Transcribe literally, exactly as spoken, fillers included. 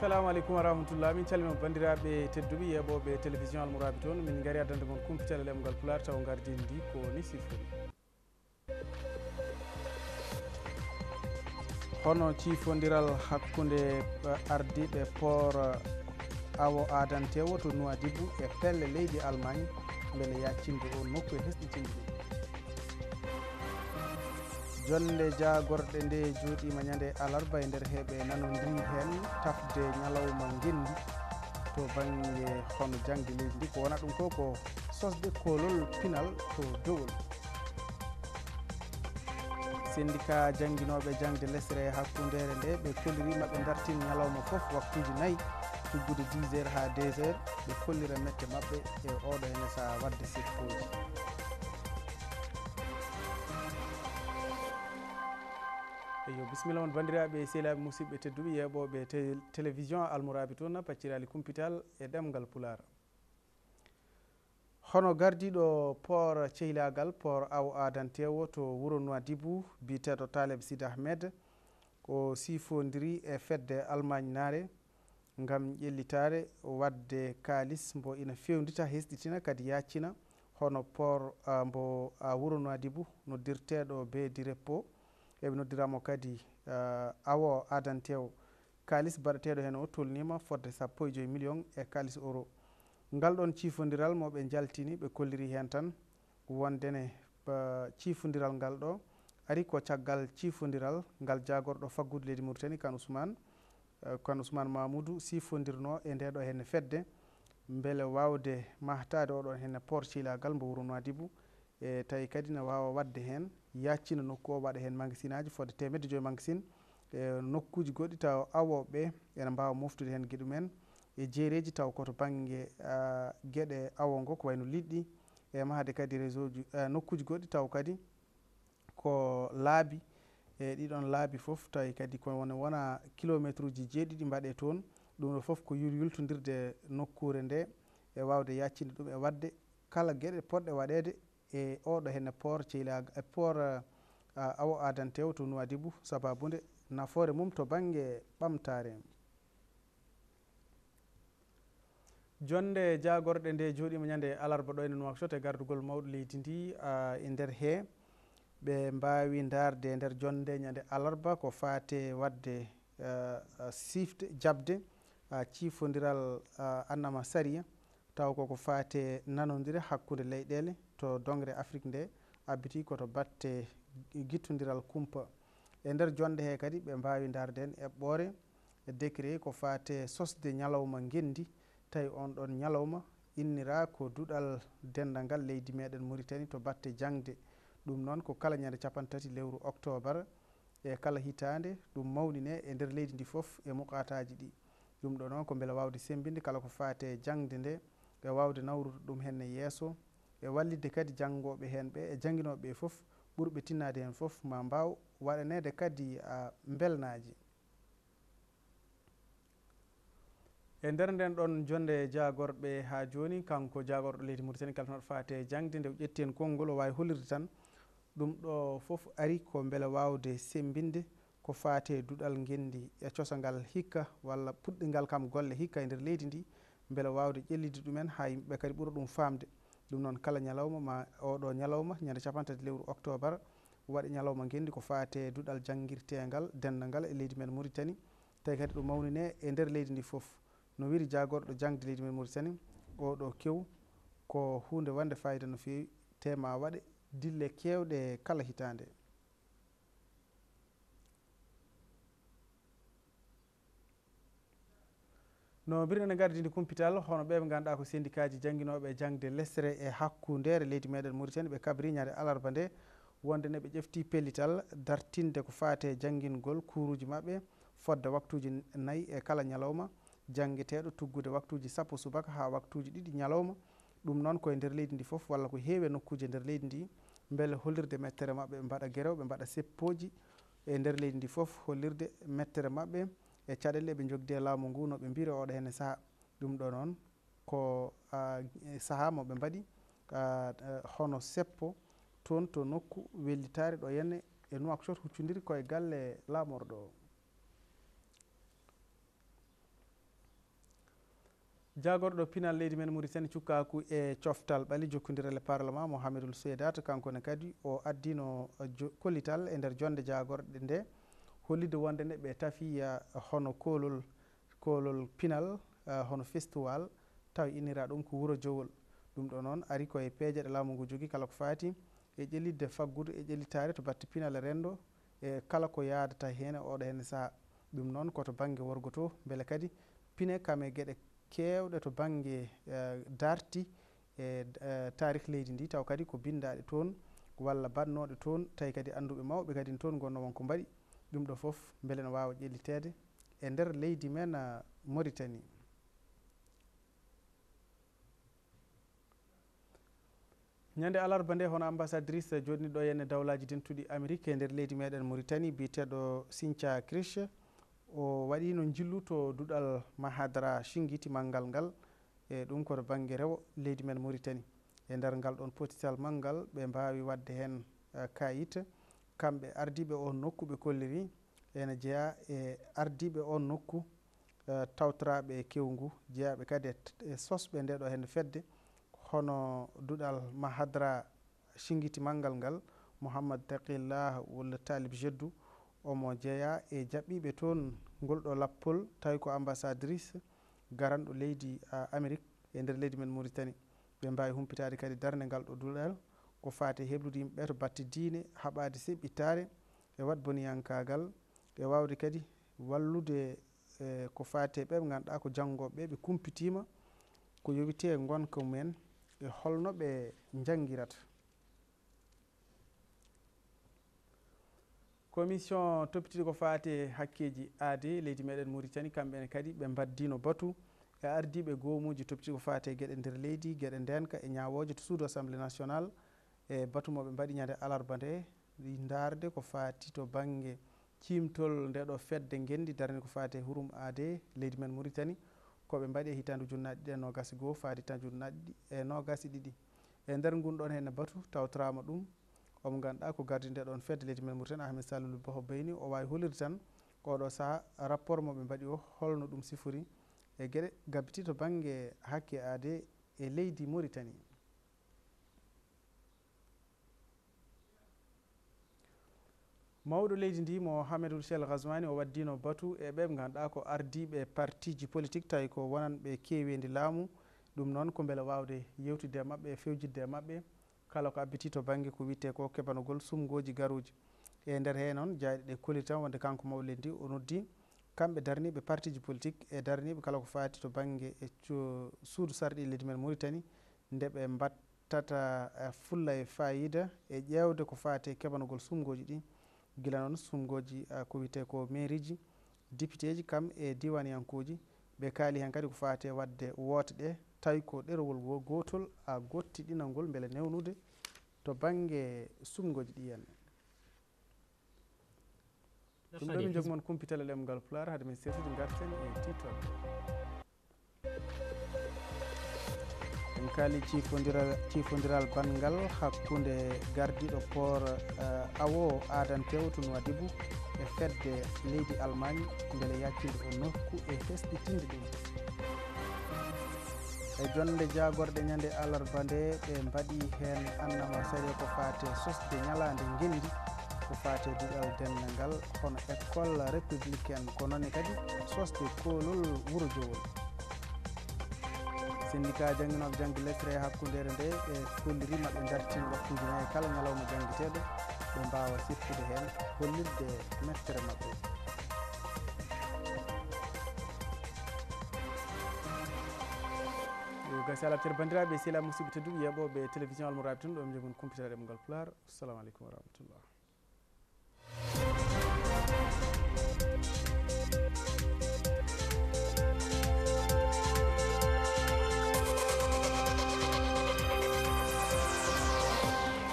assalamu alaikum wa rahmatullah. Min calmina bandiraɓe tedduɓe yeɓoɓe télévision Al-Mourabitoun. Min gari addande mon Kumpital lemgal pular taw gardini ndi ko ni sifori. Hono cifodiral hakkunde ardiɓe port awo adantewo to Nouadhibou e pelle leydi Allemagne beele yaccinde o nokku e hesɗitinde ɗum. Jonde jagorɗe nde jooɗima ñande alarba e nder heeɓe nanodiri hen tafde ñalawma ngendi to banggue hono jangde leydi ndi ko wona ɗum ko ko sosde kolol pinal to dowol. Syndicat jangguinoɓe jangde lesre hakkundere nde ɓe kolliri maɓe dartin ñalawma foof waktuji nayyi tuggude dix heures ha deux heures ɓe kollira mette maɓɓe e oɗo hene sa wadde seppoji. Eyo bisimilla on bandiraɓe sehilaɓe musidɓe tedduɓe yeɓoɓe télévision Al-Mourabitoun paccirali Kumpital e ɗemgal pular. Hono gardiɗo port cehilagal port awo adantewo to wuuro Nouadhibou biteɗo Taleb Sid Ahmed ko sifodiri e fedde Allemagne naare gam ƴellitare wadde kalis mbo ina fewdita hesɗitina kadi yaccina hono port uh, mbo uh, wuuro Nouadhibou noddirteɗo be direppo eɓe noddiramo kadi uh, awo adantewo kalis baɗeteɗo hen o tolnima fodde sappo e joyi million e kalis euro. Ngal ɗon cifodiral moɓe jaltini ɓe kolliri hen tan wondene uh, cifodiral ngal ɗo ari ko caggal cifodiral ngal jagorɗo faggude leydi Mauritanie kan Ousmane uh, kan Ousmane Mamoudou sifodirno e ndeɗo henne fedde beele wawde mahtade oɗon henne port cilagal mbo wuuro Nouadhibou e tawi kadi ne wawa wadde hen yaccina nokku o waɗa hen magasin aji fodde temedde joyi magasin e nokkuji goɗɗi taw awoɓe ene mbawa moftude hen gueɗe mumen e jeereji taw koto banggue uh, gueɗe awo ngo ko wayno liɗɗi e mahade kadi réseau ji uh, nokkuji goɗɗi taw kadi ko laabi e ɗiɗon laabi foof tawi kadi ko wona wona kilométre uji jeeɗiɗi mbaɗe toon ɗum ɗo foof ko yultodirde nokkure nde e wawde yaccinde ɗum e wadde kala gueɗe poɗɗe waɗede e oɗo henne port cehilaga e port uh, awo adantewo to Nouadhibou sababude nafoore mum to banggue ɓamtare. Jonde jagorɗe nde jooɗima ñande alarba ɗo ene Nouakchott e gardugol mawɗo leydi ndi uh, e nder he ɓe mbawi darde e nder jonde ñande alarba ko fate wadde uh, sifde jabde uh, cifodiral uh, annama saria taw koko fate nanodire hakkude leyɗele to dongre Afrique nde abbiti koto batte guittodiral kumpa e nder jonde he kadi ɓe mbawi darde hen eɓɓore e décret ko fate sosde ñalawma ngendi tawi on ɗon ñalawma innira ko duɗal dendal ngal leydi meɗen Mauritanie to batte jangde ɗum noon ko kala ñande capantati lewru octobre e kala hitande ɗum mawnine e nder leydi ndi foof e muqataji ɗi ɗum ɗo noon ko beele wawde sembinde kala ko fate jangde nde e wawde nawrude ɗum henne yeeso e wallidde kadi janggoɓe hen ɓe e jangguinoɓe foof ɓurɓe tinnade hen foof ma mbaw waɗanede kadi uh, belnaji. E nder nden ɗon jonde jagorɓe ha joni kanko jagorɗo leydi Mauritanie kaltanoɗo fate jangde nde ƴetti hen konngol o wawi hollirde tan ɗum ɗo foof ari ko beele wawde sembinde ko fate duɗal ngendi e cosagal hikka walla puɗɗingal kam golle hikka e nder leydi ndi beele wawde ƴellide ɗumen ha yimɓeɓe kadi ɓuura ɗum famde. Ɗum noon kala ñalawma ma oɗo ñalawma ñande capantati lewru octobre waɗi ñalawma ngendi ko fate duɗal jangguirtegal dendal ngal e leydi men Mauritanie tawi kadi ɗum mawnine e nder leydi ndi foof no wiiri jagorɗo jangde leydi men Mauritanie oɗo kew ko hunde wande fayida no fewi tema waɗe dille kewɗe kala hitande. No birne gardidi Kumpital hono ɓe ɓe ganduɗa ko syndicat ji jangguinoɓe jangde lesre e hakkundere leydi meɗen Mauritanie ɓe kabri ñande alarba nde wonde ne ɓe ƴefti pellital dartinde ko fate jangguingol kuruji mabɓe fodde waktuji nayyi e kala ñalawma janggueteɗo tuggude waktuji sappo subaka ha waktuji ɗiɗi ñalawma ɗum noon koye nder leydi ndi foof walla ko heewi e nokkuje nder leydi ndi beele hollirde mettere mabɓe ɓe mbaɗa guerew ɓe mbaɗa seppoji e nder leydi ndi foof hollirde mettere mabɓe e caɗele ɓe jogdi e laamu ngu no ɓe mbiri oɗo henne saaha ɗum ɗo noon ko uh, saaha moɓe mbaɗi uh, uh, hono seppo toon to nokku wellitare ɗo henne e Nouakchott huccodiri koye galle lamorɗo o. jagorɗo pinal leydi men Mauritanie cukkaku e coftal ɓali jokkodirele parlement MAMOUDOU SEYODU kankone kadi o addino kollital e nder jonde jagorɗe nde hollide wonde nde ɓe tafiya hono kolol kolol pinal uh, hono festival taw innira ɗum ko wuro jowol ɗum ɗo noon ari koye peeje ɗe laamu ngu jogui kala ko fati e ƴellidde faggudu e ƴellitare to batte pinal e rendo e kala ko yadata hen oɗo hen saaha ɗum noon koto banggue worgo to beele kadi pine kam e gueɗe kewɗe to banggue uh, darti e uh, tarih leydi ndi taw kadi ko bindaɗe toon walla bannoɗe toon tawi kadi anduɓe mawɓe kadi toon gonno wonko mbaɗi ɗum ɗo foof beele ne wawa ƴellitede e nder leydi men uh, Mauritanie. ñande alarba nde hono ambassadrice joɗiniɗo henne dawlaji dentuɗi Amérique e nder leydi meɗen Mauritanie biteɗo Cynthia Krish o waɗi no jillu to duɗal mahadara shingitimal ngal ngal e ɗum koto banggue rewo leydi men Mauritanie e nder ngal ɗon potital manggal ɓe mbawi wadde hen uh, kayit kamɓe ardiɓe on nokku ɓe kolliri ene jeeya e ardiɓe on nokku uh, tawtoraɓe kewngu jeeyaɓe kadi e sosɓe nde ɗo hen fedde hono duɗal mahadra shingiti manggal ngal Mouhammad Taqillah walla Talib Jeddu omo jeeya e jaɓɓiɓe toon ngol ɗo lappol tawi ko ambassadrice garanɗo leydi uh, Amérique e nder leydi men Mauritanie ɓe mbawi humpitade kadi darde ngal ɗo duɗal ko fate heblude yimɓeɓe to batte diine haɓade seɓɓittare e wat boniyankagal e wawde kadi wallude e ko fate ɓe ɓe ganduɗa ko janggoɓe ɓe kumpitima ko yowite gonka mumen e holno ɓe jangguirata. commission toppitiɗo ko fate hakkeji aade leydi meɗen Mauritanie kamɓene kadi ɓe baddino batu e ardiɓe goomuji toppitiɗo ko fate gueɗe nder leydi gueɗe ndenka e ñawoje to suudu assemblée nationale e batu moɓe mbaɗi ñande alarba nde darde ko fati to banggue cimtol nde ɗo fedde gendi darde ko fate hurum aade leydi men Mauritanie koɓe mbaɗi e hitande ujunnaje ɗiɗi e nogas e goho faade hitande ujunnaje ɗiɗi e nogas e ɗiɗi e nder ngun ɗon henne batu tawtorama ɗum omo ganduɗa ko gardi nde ɗon fedde leydi men Mauritanie Ahmed Salulu Baho Bayni o wawi hollirde tan oɗo saaha rapport moɓe mbaɗi o holno ɗum sifori e gueɗe gabbiti to banggue hakke aade e leydi Mauritanie. mawɗo leydi ndi mo Hamidou Sel Ghazouani o waddino batu e ɓe ɓe ganduɗa ko ardiɓe parti ji politique tawi ko wonanɓe kewendi laamu ɗum noon ko beele wawde yewtidde e mabɓe e fewjidde e mabɓe kala ko abbiti to banggue ko witte ko keɓanogol sumgoji garuji e nder he noon jayɗe ɗe kolli tan wonde kanko mawɗo leydi ndi o noddi kamɓe darniɓe parti ji politique e darniɓe kala ko fati to banggue e suudu sarɗi leydi men Mauritanie nde ɓe mbattata fulla e fayida e ƴewde ko fati keɓanogol sumgoji ɗi guila noon sumgoji uh, ko wiyete ko mairie ji député ji kam e diwaniyankoji ɓe kaali hen kadi ko fate wadde woote ɗe tawi ko ɗerewol gotol a gotti ɗinalngol beele newnude to banggue sumgoji ɗi henne ɗum ɗo min jogmon kumpital e ɗemgal Pulaar haade men sertude garten e titol en kaali cifodiral cifodiral bangal hakkude gardiɗo port uh, awo adantewo to Nouadhibou e fedde leydi Allemagne beele yaccinde o nokku e hesɗitinde ɗum e jonde jagorɗe ñande alarba nde ɓe mbaɗi hen annama sari ko fate sosde ñalade gendi ko fate duɗal dendagal hono école républicaine ko noone kadi sosde kolol wuuro jowol syndicat jangguinoɓe janggue lettre e hakkudere nde ɓe kollirima ɓe dartini waktuji nayyi kala ñalawma janggueteɗo ɓe mbawa siftude hen hollirde mettere mabɓe. gasi alabtere bandiraɓe sehila musidɓe tedduɓe yeeɓoɓe télévision Al-Mourabitoun ɗo mi jogon computer ɗemgal Pulaar. Assalamu aleykum wa rahmatullah.